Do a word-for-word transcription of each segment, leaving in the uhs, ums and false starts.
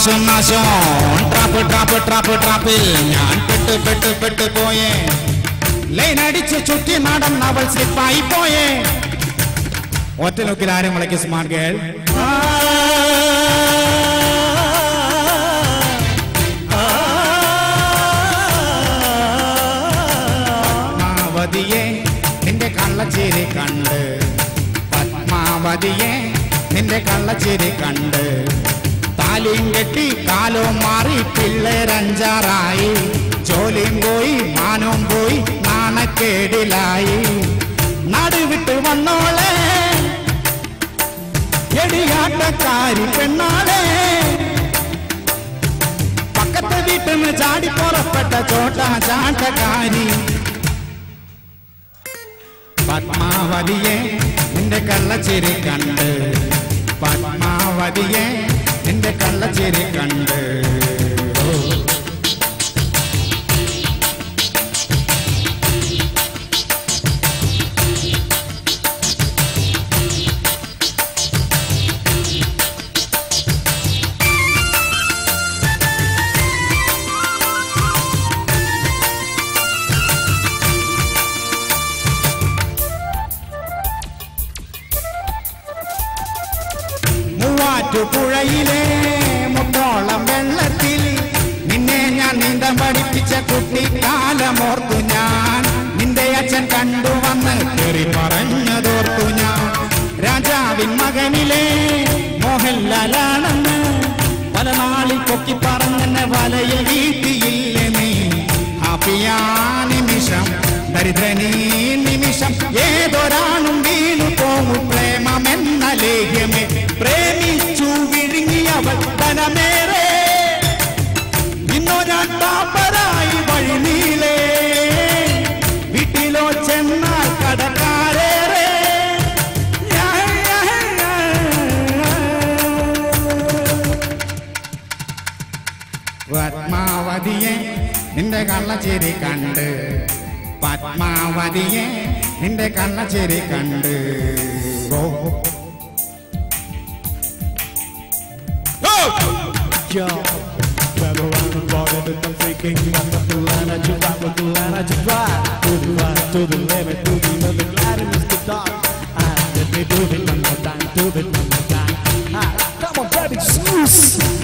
നാശം നാശം trap trap trap ട്രാപ്പിൽ ഞാൻ പെട്ട് പെട്ട് പെട്ട് പോയേ ലൈൻ അടിച്ച് ചുറ്റി നടന്നവൾ സ്ലിപ്പായി പോയേ ഒറ്റ നോക്കിൽ ആരും വിളക്കി സ്മാർട്ട് ഗേൾ പത്മാവതിയെ നിന്റെ കള്ളച്ചിരി കണ്ട് പത്മാവതിയെ നിന്റെ കള്ളച്ചിരി കണ്ട് താലിയും കെട്ടി കാലവും മാറി പിള്ളേരഞ്ചാറായി ജോലിയും പോയി മാനവും പോയി നാണക്കേടിലായി നടുവിട്ട് വന്നോളെ എടിയാട്ടക്കാരി പെണ്ണാളെ പക്കത്തെ വീട്ടിൽ നിന്ന് ചാടി പുറപ്പെട്ട ചോട്ട ചാട്ടക്കാരി പത്മാവതിയെ നിന്റെ കള്ളച്ചിരി കണ്ട് പത്മാവതിയെ നിന്റെ കള്ളച്ചിരി കണ്ട് പുഴയിലെ മുട്ടോളം വെള്ളത്തിൽ നിന്നെ ഞാൻ നീന്താൻ പഠിപ്പിച്ച കുട്ടിക്കാലമോർത്തു ഞാൻ നിന്റെ അച്ഛൻ കണ്ടുവന്ന് കയറി പറഞ്ഞതോർത്തു ഞാൻ രാജാവിൻ മകനിലെ മോഹൻലാലാണെന്ന് പല നാളിൽ പൊക്കി പറഞ്ഞെന്നെ വലയിൽ വീട്ടിയില്ല നീ ഹാപ്പിയാ നിമിഷം ദരിദ്രനീ നിമിഷം ഏതൊരാളും വീണു പോകും പ്രേമമെന്ന ലേഖ്യമേ പ്രേമിച്ചു വിഴുങ്ങിയവൾ ധനമേറെ ഇന്നോ ഞാൻ പാപ്പരായി വഴി നീളേ വീട്ടിലോ ചെന്നാൽ കടക്കാരേറെ പത്മാവതിയെ നിന്റെ കള്ളച്ചിരി കണ്ട് പത്മാവതിയെ നിന്റെ കള്ളച്ചിരി കണ്ട് ഓ Yo, grab around the border that I'm freaking. I'm not the line I just ride, but the line I just ride. To the right, to the limit, to the limit, glad it is the dark. I let me do it one more time, do it one more time. Alright, come on, baby, juice.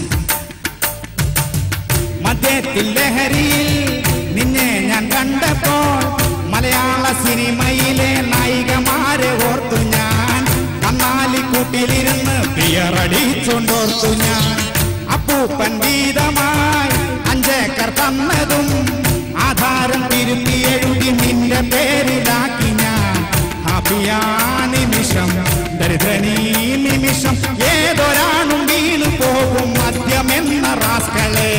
മധ്യത്തിൽ ലഹരിയിൽ നിന്നെ ഞാൻ കണ്ടപ്പോൾ മലയാള സിനിമയിലെ നായികമാരെ ഓർത്തു ഞാൻ കന്നാലിക്കൂട്ടിലിരുന്ന് പിയറടിച്ചോണ്ടോർത്തു ഞാൻ അപ്പൂപ്പൻ ഗീതമായി അഞ്ചേക്കർ തന്നതും ആധാരം തിരുത്തി എഴുതി നിന്റെ പേരിലാക്കി ഞാൻ ഹാപ്പിയാ നിമിഷം ദരിദ്രനീ നിമിഷം ഏതൊരാണും വീണു പോകും മദ്യമെന്ന റാസ്കളെ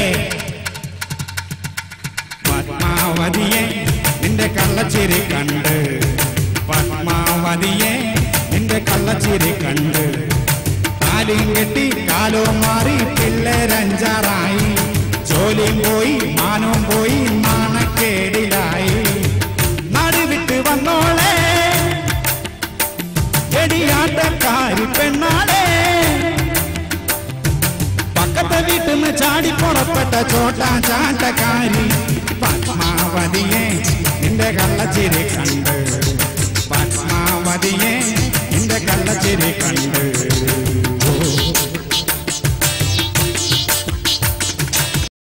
പത്മാവതിയെ നിന്റെ കള്ളച്ചിരി കണ്ട് പത്മാവതിയെ നിന്റെ കള്ളച്ചിരി കണ്ട് താലിയും കെട്ടി കാലവും മാറി പിള്ളേരഞ്ചാറായി ജോലിയും പോയി മാനവും പോയി നാണക്കേടിലായി നടുവിട്ട് വന്നോളെ എടിയാട്ടക്കാരി പെണ്ണാളെ പക്കത്തെ വീട്ടിൽ നിന്ന് ചാടി പുറപ്പെട്ട ചോട്ടാ ചാട്ടക്കാരി പത്മാവതിയെ നിന്റെ കള്ളച്ചിരി കണ്ട് പത്മാവതിയെ നിന്റെ കള്ളച്ചിരി കണ്ട്